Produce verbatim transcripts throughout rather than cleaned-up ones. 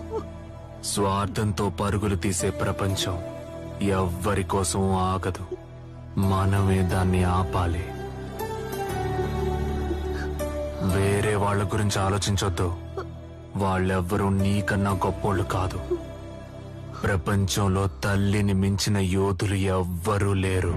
స్వార్థంతో పరుగులు తీసే ప్రపంచం ఎవ్వరి కోసం ఆగదు. మనమే దాన్ని ఆపాలి. వేరే వాళ్ళ గురించి ఆలోచించొద్దు. వాళ్ళెవ్వరూ నీకన్నా గొప్పోళ్ళు కాదు. ప్రపంచంలో తల్లిని మించిన యోధులు ఎవ్వరూ లేరు.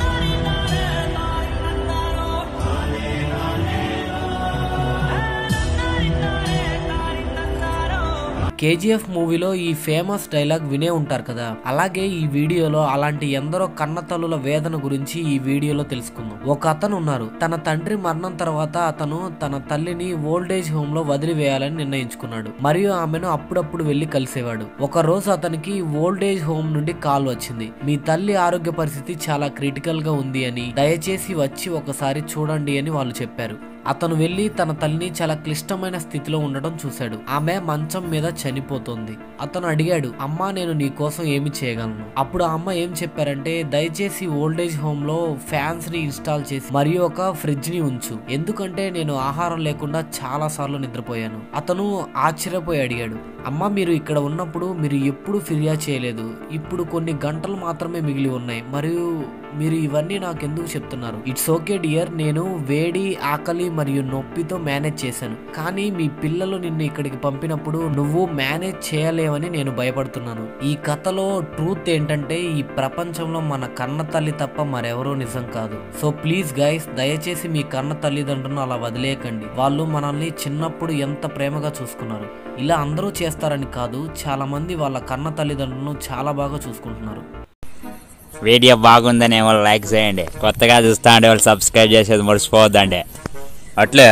కేజీఎఫ్ మూవీలో ఈ ఫేమస్ డైలాగ్ వినే ఉంటారు కదా, అలాగే ఈ వీడియోలో అలాంటి ఎందరో కన్నతల్లుల వేదన గురించి ఈ వీడియోలో తెలుసుకుందాం. ఒక అతను ఉన్నారు. తన తండ్రి మరణం తర్వాత అతను తన తల్లిని ఓల్డేజ్ హోమ్ లో వదిలివేయాలని నిర్ణయించుకున్నాడు మరియు ఆమెను అప్పుడప్పుడు వెళ్లి కలిసేవాడు. ఒక రోజు అతనికి ఓల్డేజ్ హోమ్ నుండి కాల్ వచ్చింది. మీ తల్లి ఆరోగ్య పరిస్థితి చాలా క్రిటికల్ గా ఉంది అని, దయచేసి వచ్చి ఒకసారి చూడండి అని వాళ్ళు చెప్పారు. అతను వెళ్లి తన తల్లిని చాలా క్లిష్టమైన స్థితిలో ఉండడం చూశాడు. ఆమె మంచం మీద చనిపోతుంది. అతను అడిగాడు, అమ్మా నేను నీ కోసం ఏమి చేయగలను? అప్పుడు ఆ అమ్మ ఏం చెప్పారంటే, దయచేసి ఓల్డేజ్ హోమ్ లో ఫ్యాన్స్ ని ఇన్స్టాల్ చేసి మరియు ఒక ఫ్రిడ్జ్ ని ఉంచు, ఎందుకంటే నేను ఆహారం లేకుండా చాలా సార్లు నిద్రపోయాను. అతను ఆశ్చర్యపోయి అడిగాడు, అమ్మ మీరు ఇక్కడ ఉన్నప్పుడు మీరు ఎప్పుడు ఫిర్యాదు చేయలేదు. ఇప్పుడు కొన్ని గంటలు మాత్రమే మిగిలి ఉన్నాయి మరియు మీరు ఇవన్నీ నాకెందుకు చెప్తున్నారు? ఇట్స్ ఓకే డియర్, నేను వేడి, ఆకలి మరియు నొప్పితో మేనేజ్ చేశాను. కానీ మీ పిల్లలు నిన్ను ఇక్కడికి పంపినప్పుడు నువ్వు మేనేజ్ చేయలేవని నేను భయపడుతున్నాను. ఈ కథలో ట్రూత్ ఏంటంటే ఈ ప్రపంచంలో మన కన్న తల్లి తప్ప మరెవరూ నిజం కాదు. సో ప్లీజ్ గైస్, దయచేసి మీ కన్న తల్లిదండ్రులను అలా వదిలేయకండి. వాళ్ళు మనల్ని చిన్నప్పుడు ఎంత ప్రేమగా చూసుకున్నారు. ఇలా అందరూ చేస్తారని కాదు, చాలా మంది వాళ్ళ కన్న తల్లిదండ్రులను చాలా బాగా చూసుకుంటున్నారు. వీడియో బాగుందని ఏమో లైక్ చేయండి. కొత్తగా చూస్తా అంటే వాళ్ళు సబ్స్క్రైబ్ చేసేది మర్చిపోవద్దండి. అట్లే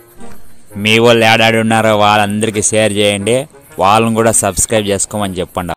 మీ వాళ్ళు ఏడాడు ఉన్నారో వాళ్ళందరికీ షేర్ చేయండి. వాళ్ళని కూడా సబ్స్క్రైబ్ చేసుకోమని చెప్పండి.